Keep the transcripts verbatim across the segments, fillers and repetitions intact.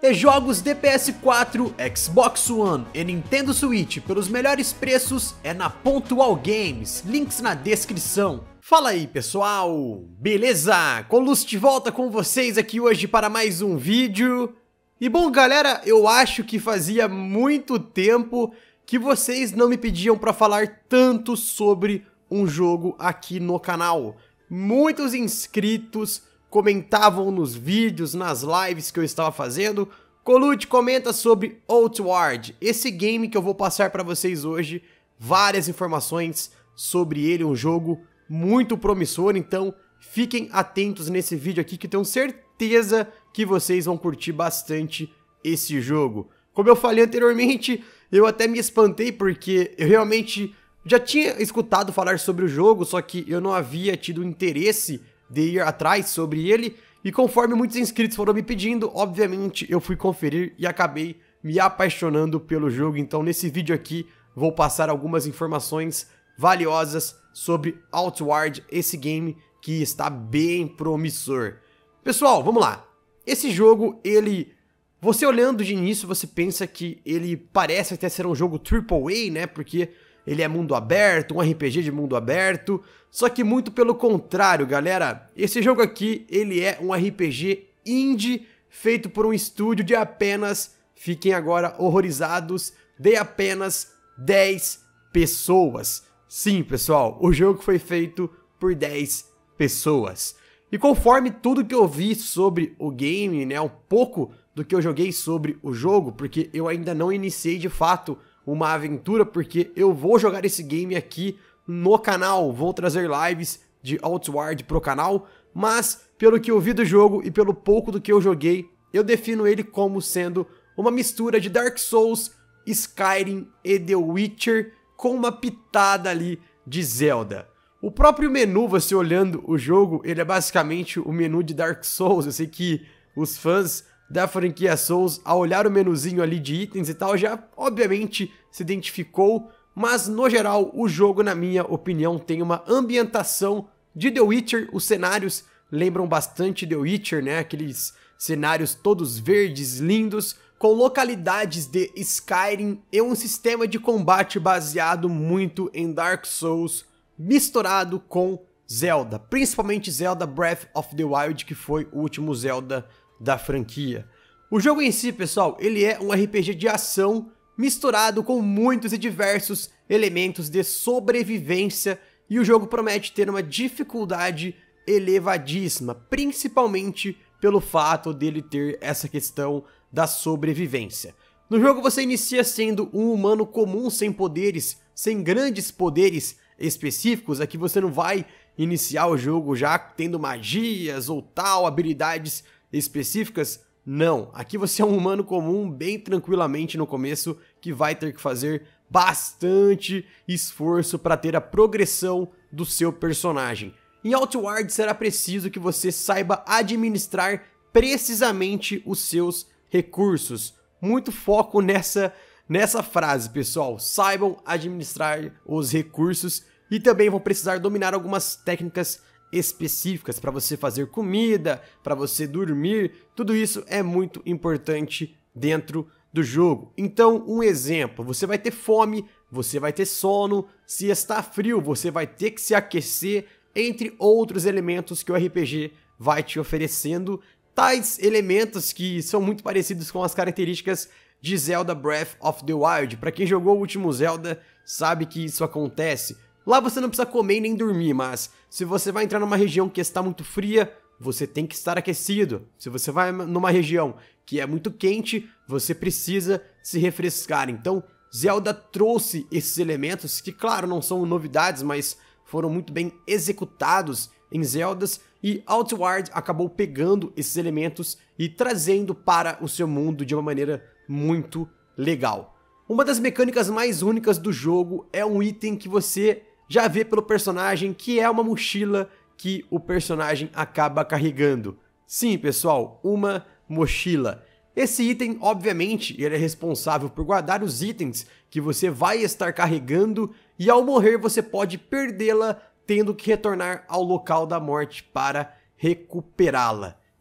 E jogos de P S quatro, Xbox One e Nintendo Switch pelos melhores preços é na Pontual Games, links na descrição. Fala aí pessoal, beleza? Colucci de volta com vocês aqui hoje para mais um vídeo. E bom galera, eu acho que fazia muito tempo que vocês não me pediam para falar tanto sobre um jogo aqui no canal. Muitos inscritos comentavam nos vídeos, nas lives que eu estava fazendo. Colucci comenta sobre Outward, esse game que eu vou passar para vocês hoje. Várias informações sobre ele, um jogo muito promissor, então fiquem atentos nesse vídeo aqui que eu tenho certeza que vocês vão curtir bastante esse jogo. Como eu falei anteriormente, eu até me espantei porque eu realmente já tinha escutado falar sobre o jogo, só que eu não havia tido interesse de ir atrás sobre ele, e conforme muitos inscritos foram me pedindo, obviamente eu fui conferir e acabei me apaixonando pelo jogo. Então nesse vídeo aqui vou passar algumas informações valiosas sobre Outward, esse game que está bem promissor. Pessoal, vamos lá. Esse jogo, ele... Você olhando de início, você pensa que ele parece até ser um jogo triple A, né? Porque ele é mundo aberto, um R P G de mundo aberto. Só que muito pelo contrário, galera. Esse jogo aqui, ele é um R P G indie feito por um estúdio de apenas, fiquem agora horrorizados, de apenas dez pessoas. Sim, pessoal, o jogo foi feito por dez pessoas. E conforme tudo que eu vi sobre o game, né, um pouco do que eu joguei sobre o jogo, porque eu ainda não iniciei de fato uma aventura, porque eu vou jogar esse game aqui no canal, vou trazer lives de Outward pro canal, mas pelo que eu vi do jogo e pelo pouco do que eu joguei, eu defino ele como sendo uma mistura de Dark Souls, Skyrim e The Witcher, com uma pitada ali de Zelda. O próprio menu, você olhando o jogo, ele é basicamente o menu de Dark Souls. Eu sei que os fãs da franquia Souls, ao olhar o menuzinho ali de itens e tal, já obviamente se identificou, mas no geral o jogo, na minha opinião, tem uma ambientação de The Witcher. Os cenários lembram bastante The Witcher, né? Aqueles cenários todos verdes, lindos, com localidades de Skyrim e um sistema de combate baseado muito em Dark Souls, misturado com Zelda, principalmente Zelda Breath of the Wild, que foi o último Zelda da franquia. O jogo em si, pessoal, ele é um R P G de ação misturado com muitos e diversos elementos de sobrevivência, e o jogo promete ter uma dificuldade elevadíssima, principalmente pelo fato dele ter essa questão da sobrevivência. No jogo você inicia sendo um humano comum, sem poderes, sem grandes poderes específicos. Aqui você não vai iniciar o jogo já tendo magias ou tal, habilidades específicas. Não, aqui você é um humano comum bem tranquilamente no começo, que vai ter que fazer bastante esforço para ter a progressão do seu personagem. Em Outward será preciso que você saiba administrar precisamente os seus recursos. Muito foco nessa, nessa frase, pessoal. Saibam administrar os recursos, e também vão precisar dominar algumas técnicas específicas para você fazer comida, para você dormir. Tudo isso é muito importante dentro do jogo. Então, um exemplo, você vai ter fome, você vai ter sono, se está frio, você vai ter que se aquecer, entre outros elementos que o R P G vai te oferecendo. Tais elementos que são muito parecidos com as características de Zelda Breath of the Wild. Para quem jogou o último Zelda, sabe que isso acontece. Lá você não precisa comer nem dormir, mas se você vai entrar numa região que está muito fria, você tem que estar aquecido. Se você vai numa região que é muito quente, você precisa se refrescar. Então, Zelda trouxe esses elementos que, claro, não são novidades, mas foram muito bem executados em Zeldas, e Outward acabou pegando esses elementos e trazendo para o seu mundo de uma maneira muito legal. Uma das mecânicas mais únicas do jogo é um item que você já vê pelo personagem, que é uma mochila que o personagem acaba carregando. Sim, pessoal, uma mochila. Esse item, obviamente, ele é responsável por guardar os itens que você vai estar carregando, e ao morrer você pode perdê-la, tendo que retornar ao local da morte para recuperá-la.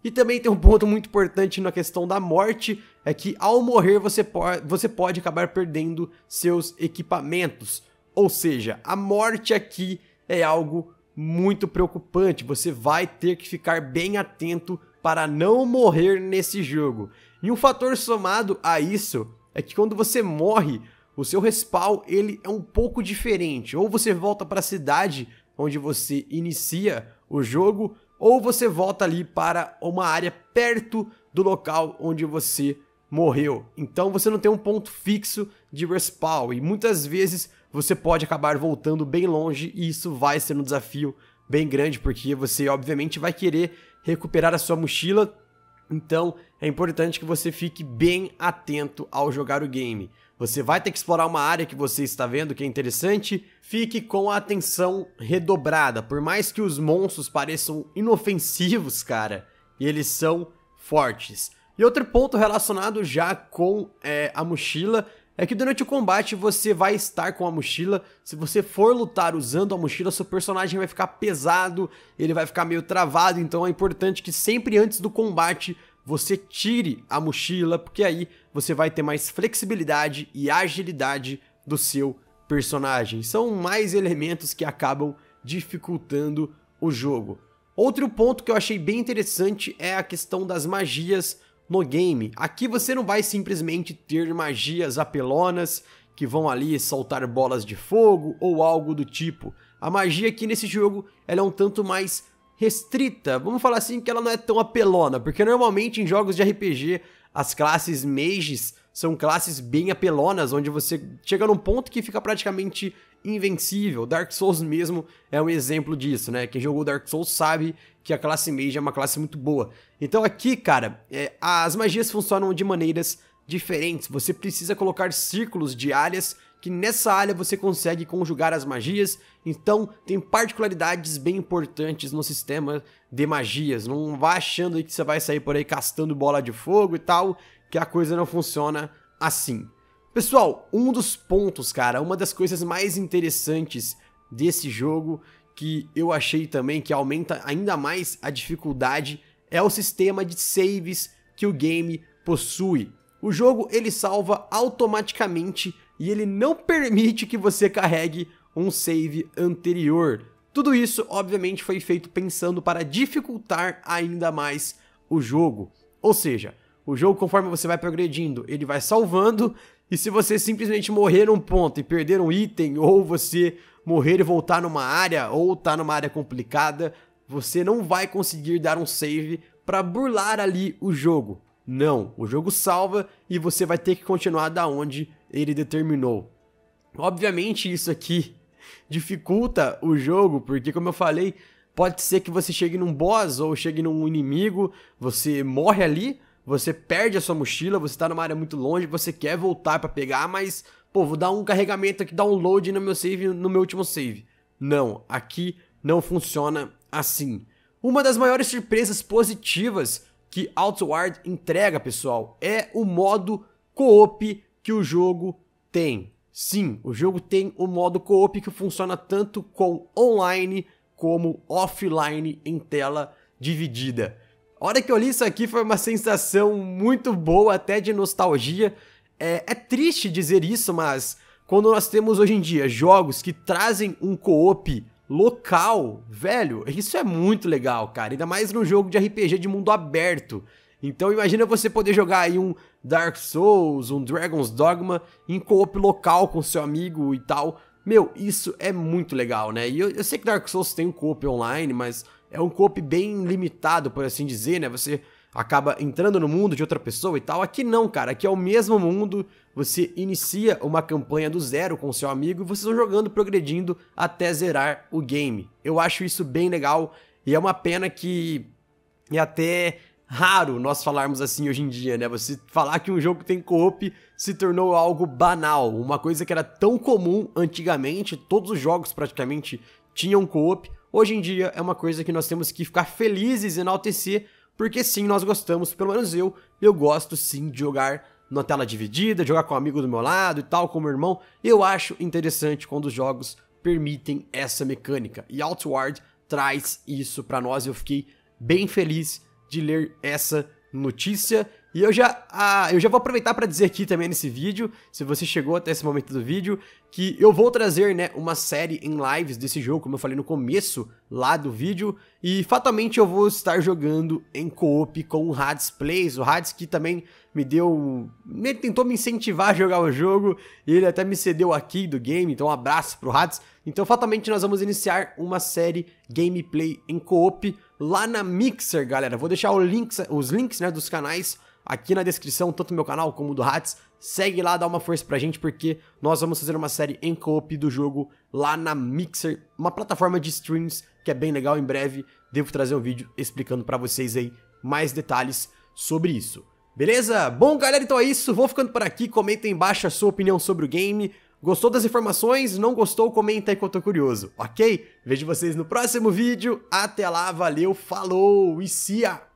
E também tem um ponto muito importante na questão da morte, é que ao morrer você pode, você pode acabar perdendo seus equipamentos. Ou seja, a morte aqui é algo muito preocupante, você vai ter que ficar bem atento para não morrer nesse jogo. E um fator somado a isso é que quando você morre, o seu respawn ele é um pouco diferente. Ou você volta para a cidade onde você inicia o jogo, ou você volta ali para uma área perto do local onde você morreu. Então você não tem um ponto fixo de respawn e muitas vezes você pode acabar voltando bem longe e isso vai ser um desafio bem grande, porque você obviamente vai querer recuperar a sua mochila. Então é importante que você fique bem atento ao jogar o game. Você vai ter que explorar uma área que você está vendo que é interessante, fique com a atenção redobrada. Por mais que os monstros pareçam inofensivos, cara, eles são fortes. E outro ponto relacionado já com é, a mochila é que durante o combate você vai estar com a mochila. Se você for lutar usando a mochila, seu personagem vai ficar pesado, ele vai ficar meio travado, então é importante que sempre antes do combate você tire a mochila, porque aí você vai ter mais flexibilidade e agilidade do seu personagem. São mais elementos que acabam dificultando o jogo. Outro ponto que eu achei bem interessante é a questão das magias no game. Aqui você não vai simplesmente ter magias apelonas que vão ali soltar bolas de fogo ou algo do tipo. A magia aqui nesse jogo ela é um tanto mais restrita, vamos falar assim que ela não é tão apelona, porque normalmente em jogos de R P G as classes mages são classes bem apelonas, onde você chega num ponto que fica praticamente invencível. Dark Souls mesmo é um exemplo disso, né? Quem jogou Dark Souls sabe que a classe mage é uma classe muito boa. Então aqui, cara, é, as magias funcionam de maneiras diferentes. Você precisa colocar círculos de áreas, que nessa área você consegue conjugar as magias. Então tem particularidades bem importantes no sistema de magias. Não vá achando que você vai sair por aí castando bola de fogo e tal, que a coisa não funciona assim. Pessoal, um dos pontos, cara, uma das coisas mais interessantes desse jogo, que eu achei também que aumenta ainda mais a dificuldade, é o sistema de saves que o game possui. O jogo ele salva automaticamente e ele não permite que você carregue um save anterior. Tudo isso, obviamente, foi feito pensando para dificultar ainda mais o jogo. Ou seja, o jogo, conforme você vai progredindo, ele vai salvando, e se você simplesmente morrer num ponto e perder um item, ou você morrer e voltar numa área, ou tá numa área complicada, você não vai conseguir dar um save para burlar ali o jogo. Não, o jogo salva e você vai ter que continuar da onde ele determinou. Obviamente isso aqui dificulta o jogo, porque como eu falei, pode ser que você chegue num boss ou chegue num inimigo, você morre ali, você perde a sua mochila, você tá numa área muito longe, você quer voltar pra pegar, mas, pô, vou dar um carregamento aqui, download no meu save, no meu último save. Não, aqui não funciona assim. Uma das maiores surpresas positivas que Outward entrega, pessoal, é o modo co-op que o jogo tem. Sim, o jogo tem o modo co-op que funciona tanto com online como offline em tela dividida. A hora que eu li isso aqui foi uma sensação muito boa, até de nostalgia. É, é triste dizer isso, mas quando nós temos hoje em dia jogos que trazem um co-op local, velho, isso é muito legal, cara. Ainda mais num jogo de R P G de mundo aberto. Então imagina você poder jogar aí um Dark Souls, um Dragon's Dogma em co-op local com seu amigo e tal. Meu, isso é muito legal, né? E eu, eu sei que Dark Souls tem um co-op online, mas é um co-op bem limitado, por assim dizer, né? Você acaba entrando no mundo de outra pessoa e tal. Aqui não, cara. Aqui é o mesmo mundo. Você inicia uma campanha do zero com seu amigo e vocês vão jogando, progredindo até zerar o game. Eu acho isso bem legal e é uma pena que é até raro nós falarmos assim hoje em dia, né? Você falar que um jogo tem co-op se tornou algo banal. Uma coisa que era tão comum antigamente, todos os jogos praticamente tinham co-op. Hoje em dia é uma coisa que nós temos que ficar felizes e enaltecer, porque sim, nós gostamos, pelo menos eu, eu gosto sim de jogar na tela dividida, jogar com um amigo do meu lado e tal, com meu irmão. Eu acho interessante quando os jogos permitem essa mecânica, e Outward traz isso pra nós. Eu fiquei bem feliz de ler essa notícia. E eu já, ah, eu já vou aproveitar para dizer aqui também nesse vídeo, se você chegou até esse momento do vídeo, que eu vou trazer, né, uma série em lives desse jogo, como eu falei no começo lá do vídeo, e fatalmente eu vou estar jogando em co-op com o Hades Plays, o Hades que também me deu, ele tentou me incentivar a jogar o jogo, e ele até me cedeu aqui do game, então um abraço pro Hades. Então fatalmente nós vamos iniciar uma série gameplay em co-op lá na Mixer, galera. Vou deixar o links, os links, né, dos canais aqui na descrição, tanto do meu canal como do Hades. Segue lá, dá uma força pra gente, porque nós vamos fazer uma série em co-op do jogo lá na Mixer, uma plataforma de streams que é bem legal. Em breve devo trazer um vídeo explicando pra vocês aí mais detalhes sobre isso. Beleza? Bom, galera, então é isso. Vou ficando por aqui. Comenta aí embaixo a sua opinião sobre o game. Gostou das informações? Não gostou? Comenta aí que eu tô curioso, ok? Vejo vocês no próximo vídeo. Até lá, valeu, falou e see ya!